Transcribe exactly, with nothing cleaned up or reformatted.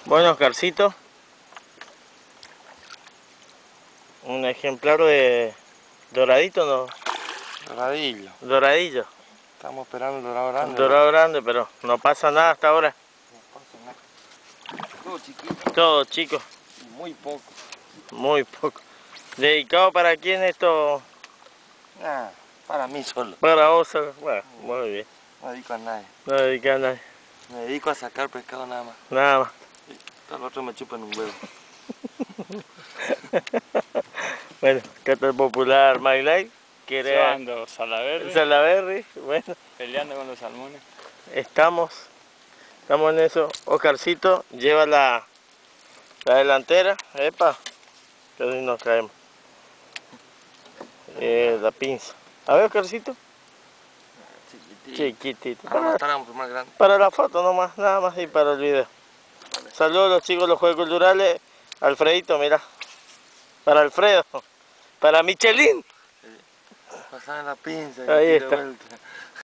Bueno, Oscarcito, un ejemplar de doradito, ¿no? Doradillo. Doradillo. Estamos esperando el dorado grande. Dorado grande, pero no pasa nada hasta ahora. No pasa nada. Todo chiquito. Todo chico. Y muy poco. Muy poco. ¿Dedicado para quién esto? Ah, para mí solo. Para vos. Bueno, muy bien. No dedico a nadie. No dedicado a nadie. Me dedico a sacar pescado nada más. Nada más. Y todos los otros me chupan un huevo. Bueno, acá está el popular My Life. Llevando Salaberry, Salaberry, bueno. peleando con los salmones. Estamos, estamos en eso. Oscarcito lleva la, la delantera. Epa, casi nos caemos. Eh, la pinza. A ver, Oscarcito. Chiquitito. Chiquitito. Ahora Para, estaremos más grandes. para la foto nomás, nada más y para el video. Saludos a los chicos de los Juegos Culturales. Alfredito, mira. Para Alfredo. Para Michelin. Pasar la pinza y Ahí tira está. vuelta.